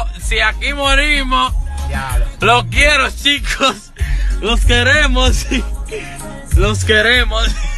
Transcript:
si aquí morimos, Diablo. los quiero, chicos. Los queremos. Los queremos.